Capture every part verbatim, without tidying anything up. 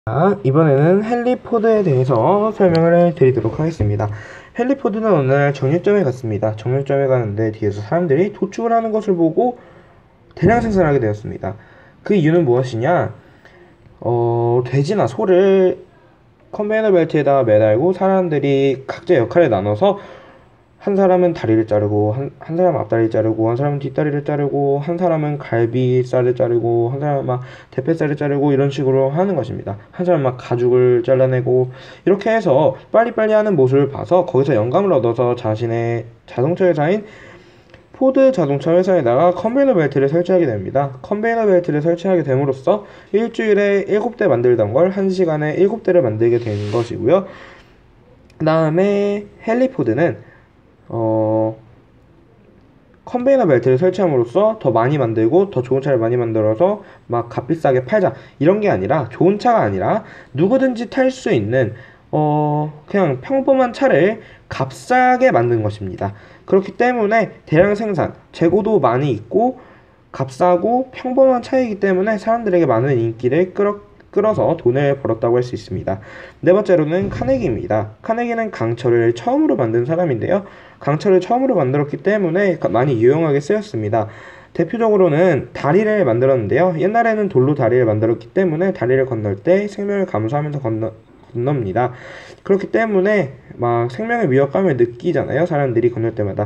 자, 이번에는 헨리포드에 대해서 설명을 드리도록 하겠습니다. 헨리포드는 어느 날 정육점에 갔습니다. 정육점에 가는데 뒤에서 사람들이 도축을 하는 것을 보고 대량 생산하게 되었습니다. 그 이유는 무엇이냐? 어, 돼지나 소를 컨베이너 벨트에다가 매달고 사람들이 각자 역할을 나눠서 한 사람은 다리를 자르고 한, 한 사람은 앞다리를 자르고 한 사람은 뒷다리를 자르고 한 사람은 갈비살을 자르고 한 사람은 막 대패살을 자르고 이런 식으로 하는 것입니다. 한 사람은 막 가죽을 잘라내고 이렇게 해서 빨리빨리 하는 모습을 봐서 거기서 영감을 얻어서 자신의 자동차 회사인 포드 자동차 회사에다가 컨베이너 벨트를 설치하게 됩니다. 컨베이너 벨트를 설치하게 됨으로써 일주일에 일곱 대 만들던 걸 한 시간에 일곱 대를 만들게 되는 것이고요. 그 다음에 헨리포드는 어, 컨베이너 벨트를 설치함으로써 더 많이 만들고 더 좋은 차를 많이 만들어서 막 값비싸게 팔자 이런 게 아니라, 좋은 차가 아니라 누구든지 탈 수 있는 어, 그냥 평범한 차를 값싸게 만든 것입니다. 그렇기 때문에 대량 생산, 재고도 많이 있고 값싸고 평범한 차이기 때문에 사람들에게 많은 인기를 끌어 끌어서 돈을 벌었다고 할 수 있습니다. 네 번째로는 카네기입니다. 카네기는 강철을 처음으로 만든 사람인데요. 강철을 처음으로 만들었기 때문에 많이 유용하게 쓰였습니다. 대표적으로는 다리를 만들었는데요. 옛날에는 돌로 다리를 만들었기 때문에 다리를 건널 때 생명을 감수하면서 건너, 건넙니다. 그렇기 때문에 막 생명의 위협감을 느끼잖아요. 사람들이 건널 때마다.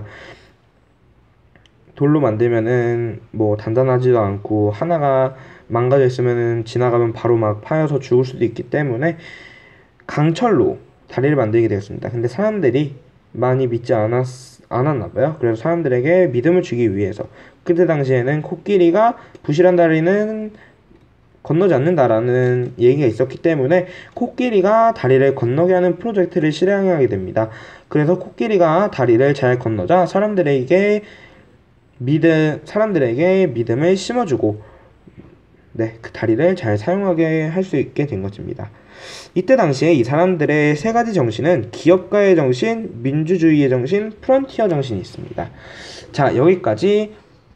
돌로 만들면은 뭐 단단하지도 않고 하나가 망가져 있으면은 지나가면 바로 막 파여서 죽을 수도 있기 때문에 강철로 다리를 만들게 되었습니다. 근데 사람들이 많이 믿지 않았, 않았나봐요. 그래서 사람들에게 믿음을 주기 위해서, 그때 당시에는 코끼리가 부실한 다리는 건너지 않는다라는 얘기가 있었기 때문에 코끼리가 다리를 건너게 하는 프로젝트를 실행하게 됩니다. 그래서 코끼리가 다리를 잘 건너자 사람들에게 믿음, 사람들에게 믿음을 심어주고 네, 그 다리를 잘 사용하게 할 수 있게 된 것입니다. 이때 당시에 이 사람들의 세 가지 정신은 기업가의 정신, 민주주의의 정신, 프론티어 정신이 있습니다. 자, 여기까지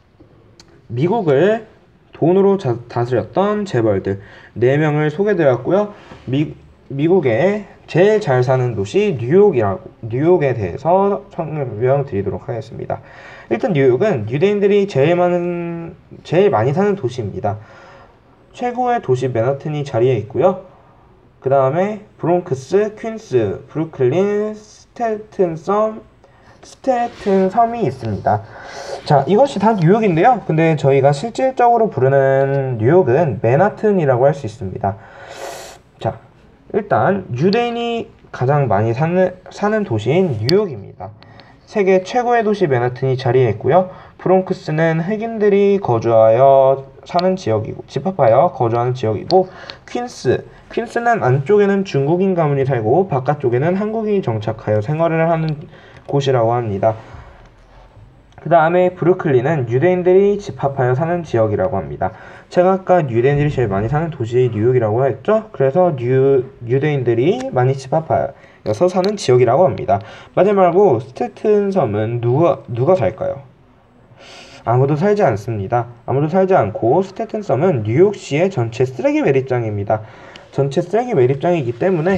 미국을 돈으로 자, 다스렸던 재벌들 네 명을 소개드렸고요. 미, 미국의 제일 잘 사는 도시 뉴욕이라고, 뉴욕에 대해서 설명드리도록 하겠습니다. 일단 뉴욕은 유대인들이 제일 많은, 제일 많이 사는 도시입니다. 최고의 도시 맨하튼이 자리에 있고요. 그 다음에 브롱크스, 퀸스, 브루클린, 스테튼섬, 스테튼 섬이 있습니다. 자, 이것이 다 뉴욕인데요. 근데 저희가 실질적으로 부르는 뉴욕은 맨하튼이라고 할 수 있습니다. 자, 일단 유대인이 가장 많이 사는, 사는 도시인 뉴욕입니다. 세계 최고의 도시 맨하튼이 자리에 있고요. 브롱크스는 흑인들이 거주하여 사는 지역이고, 집합하여 거주하는 지역이고, 퀸스, 퀸스는 안쪽에는 중국인 가문이 살고 바깥쪽에는 한국인이 정착하여 생활을 하는 곳이라고 합니다. 그 다음에 브루클린은 유대인들이 집합하여 사는 지역이라고 합니다. 제가 아까 유대인들이 제일 많이 사는 도시 뉴욕이라고 했죠? 그래서 뉴, 유대인들이 많이 집합하여서 사는 지역이라고 합니다. 마지막으로 스테튼 섬은 누가, 누가 살까요? 아무도 살지 않습니다. 아무도 살지 않고 스테튼 섬은 뉴욕시의 전체 쓰레기 매립장입니다. 전체 쓰레기 매립장이기 때문에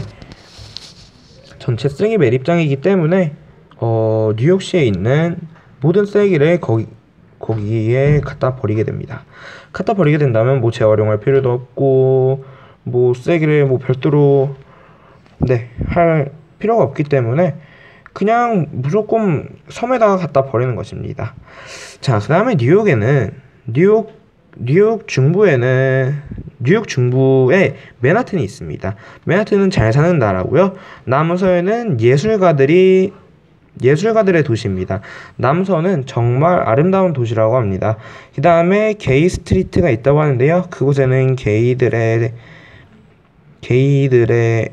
전체 쓰레기 매립장이기 때문에 어, 뉴욕시에 있는 모든 쓰레기를 거기, 거기에 갖다 버리게 됩니다. 갖다 버리게 된다면 뭐 재활용할 필요도 없고 뭐 쓰레기를 뭐 별도로 네, 할 필요가 없기 때문에 그냥 무조건 섬에다가 갖다 버리는 것입니다. 자, 그 다음에 뉴욕에는 뉴욕 뉴욕 중부에는 뉴욕 중부에 맨하튼이 있습니다. 맨하튼은 잘 사는 나라고요. 남서에는 예술가들이 예술가들의 도시입니다. 남서는 정말 아름다운 도시라고 합니다. 그 다음에 게이 스트리트가 있다고 하는데요. 그곳에는 게이들의 게이들의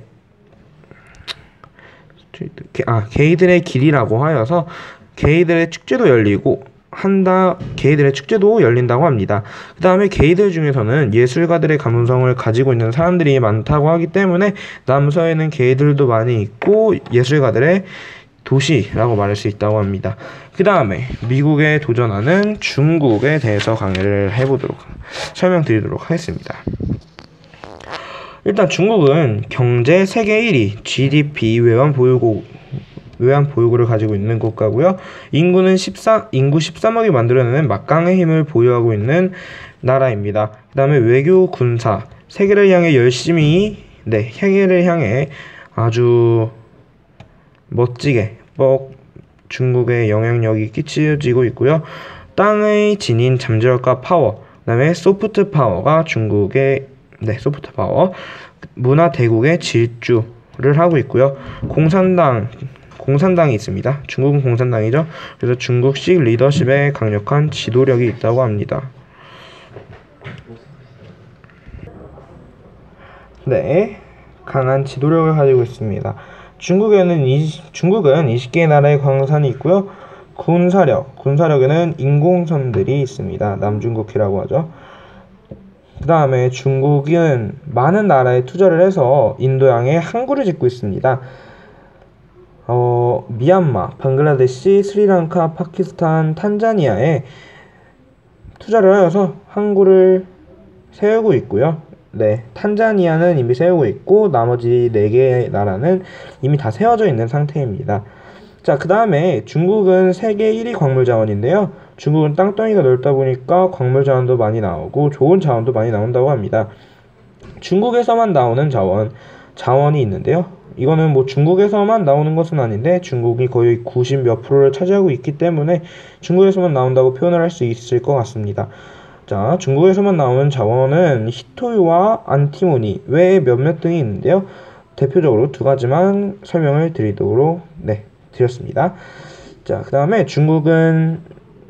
아 게이들의 길이라고 하여서 게이들의 축제도 열리고 한다 게이들의 축제도 열린다고 합니다. 그 다음에 게이들 중에서는 예술가들의 감성을 가지고 있는 사람들이 많다고 하기 때문에 남서에는 게이들도 많이 있고 예술가들의 도시라고 말할 수 있다고 합니다. 그 다음에 미국에 도전하는 중국에 대해서 강의를 해보도록 설명드리도록 하겠습니다. 일단 중국은 경제 세계 일 위, 지디피 외환 보유고 외환 보유고를 가지고 있는 국가고요. 인구는 십삼 인구 십삼억이 만들어내는 막강한 힘을 보유하고 있는 나라입니다. 그 다음에 외교 군사 세계를 향해 열심히 네 세계를 향해 아주 멋지게 뻑 중국의 영향력이 끼쳐지고 있고요. 땅의 지닌 잠재력과 파워, 그 다음에 소프트 파워가 중국의 네 소프트 파워, 문화 대국의 질주를 하고 있고요. 공산당 공산당이 있습니다. 중국은 공산당이죠. 그래서 중국식 리더십에 강력한 지도력이 있다고 합니다. 네, 강한 지도력을 가지고 있습니다. 중국에는 이십, 중국은 이십 개의 나라의 광산이 있고요. 군사력, 군사력에는 인공섬들이 있습니다. 남중국해라고 하죠. 그 다음에 중국은 많은 나라에 투자를 해서 인도양에 항구를 짓고 있습니다. 어, 미얀마, 방글라데시, 스리랑카, 파키스탄, 탄자니아에 투자를 하여서 항구를 세우고 있고요. 네, 탄자니아는 이미 세우고 있고 나머지 네 개의 나라는 이미 다 세워져 있는 상태입니다. 자, 그 다음에 중국은 세계 일 위 광물 자원인데요. 중국은 땅덩이가 넓다 보니까 광물 자원도 많이 나오고 좋은 자원도 많이 나온다고 합니다. 중국에서만 나오는 자원, 자원이 있는데요. 이거는 뭐 중국에서만 나오는 것은 아닌데 중국이 거의 구십 몇 프로를 차지하고 있기 때문에 중국에서만 나온다고 표현을 할 수 있을 것 같습니다. 자, 중국에서만 나오는 자원은 히토유와 안티모니 외에 몇몇 등이 있는데요. 대표적으로 두 가지만 설명을 드리도록 네, 드렸습니다. 자, 그 다음에 중국은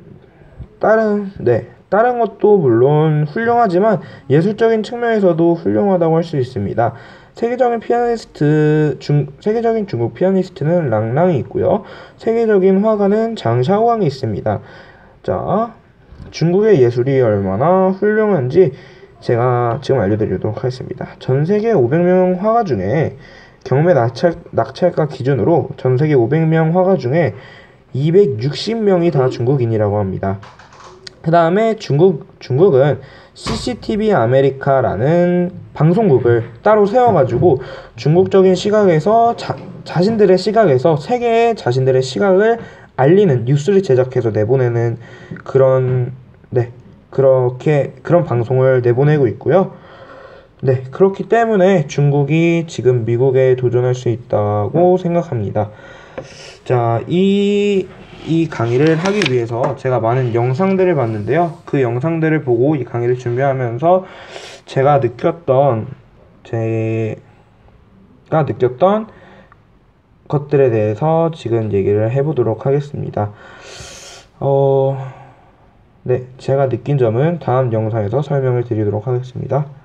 다른 네 다른 것도 물론 훌륭하지만 예술적인 측면에서도 훌륭하다고 할 수 있습니다. 세계적인 피아니스트 중 세계적인 중국 피아니스트는 랑랑이 있고요. 세계적인 화가는 장샤오왕이 있습니다. 자, 중국의 예술이 얼마나 훌륭한지 제가 지금 알려드리도록 하겠습니다. 전 세계 오백 명 화가 중에 경매 낙찰, 낙찰가 기준으로 전 세계 오백 명 화가 중에 이백육십 명이 다 중국인이라고 합니다. 그 다음에 중국, 중국은 씨씨티비 아메리카라는 방송국을 따로 세워가지고 중국적인 시각에서 자, 자신들의 시각에서 세계의 자신들의 시각을 알리는 뉴스를 제작해서 내보내는 그런 네 그렇게 그런 방송을 내보내고 있고요. 네, 그렇기 때문에 중국이 지금 미국에 도전할 수 있다고 생각합니다. 자, 이, 이 강의를 하기 위해서 제가 많은 영상들을 봤는데요. 그 영상들을 보고 이 강의를 준비하면서 제가 느꼈던, 제가 느꼈던 것들에 대해서 지금 얘기를 해보도록 하겠습니다. 어, 네, 제가 느낀 점은 다음 영상에서 설명을 드리도록 하겠습니다.